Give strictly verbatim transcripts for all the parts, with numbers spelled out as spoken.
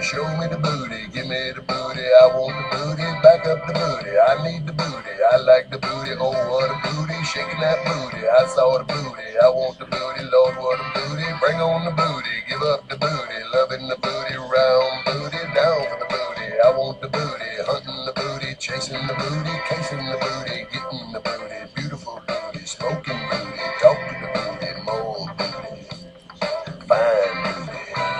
show me the booty, give me the booty. I want the booty, back up the booty. I need the booty, I like the booty. Oh, what a booty, shaking that booty. I saw the booty, I want the booty. Lord, what a booty, bring on the booty, give up the booty, loving the booty, round booty, down for the booty. I want the booty, hunting the booty, chasing the booty, casing the booty, getting the booty, beautiful booty, smoking booty, talk to the booty, more booty, fine booty.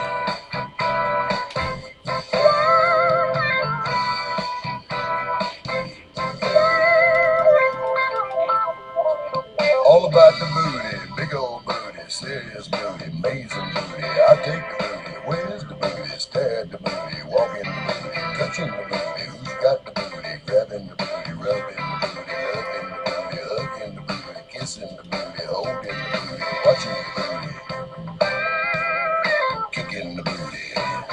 All about the booty, big old booty, serious booty, amazing booty. I take the booty, where's the booty? Stare at the booty, walking the booty, touching the booty. Who's got the booty? Grabbing the booty, rubbing the booty, loving the booty, hugging the booty, kissing the booty, holding the booty, watching the booty, kicking the booty.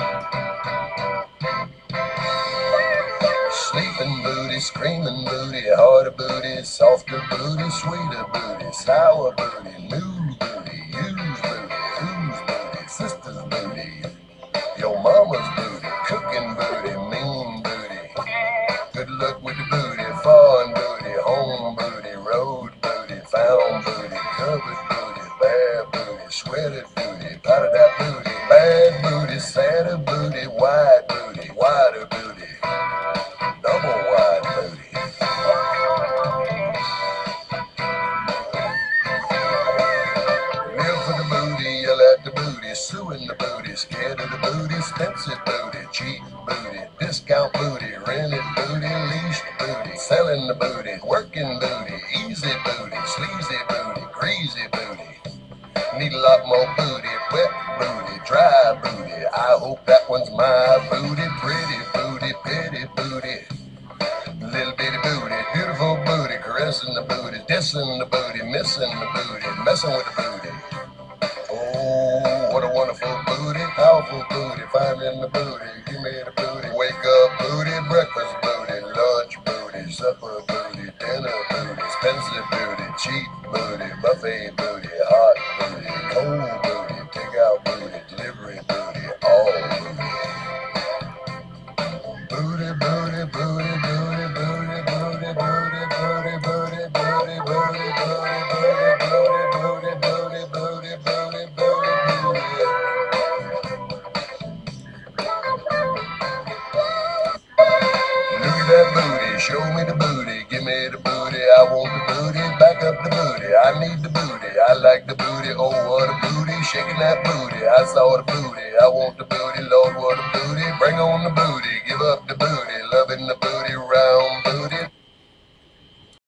Sleeping booty, screaming booty, harder booty, softer booty, sweeter booty, sour booty, new booty, used booty, whose booty, sister's booty, your mama's booty, cooking booty, mean booty. Good luck with the booty, foreign booty, home booty, road booty, found booty, covered booty, bad booty, sweated booty, powdered out booty, bad booty, sadder booty, wide booty, wider booty, double wide booty. Live for the booty, yell at the booty, suing the booty, scared of the booty, expensive booty, cheap booty, discount booty, rented booty, leased booty, selling the booty, working booty, easy booty, sleazy booty, greasy booty. Need a lot more booty, wet booty, dry booty. I hope that one's my booty, pretty booty, pity booty. Little bitty booty, beautiful booty, caressing the booty, dissing the booty, missing the booty, messing with the booty. Oh, what a wonderful booty, powerful booty, finding the booty, give me the booty. Wake up booty, breakfast booty, lunch booty, supper booty, dinner booty, expensive booty, cheap booty, buffet booty, hot booty, cold booty, takeout booty, delivery booty, all booty. Booty, booty, booty, booty, booty, booty, booty, booty, booty, booty, booty, booty, booty, booty, booty, booty, booty, booty, booty. Look at that booty, show me the booty, give me the booty, I want the booty, back up the booty, I need the booty, I like the booty, oh what a booty, shaking that booty, I saw the booty, I want the booty, Lord what a booty, bring on the booty, give up the booty, loving the booty, round booty.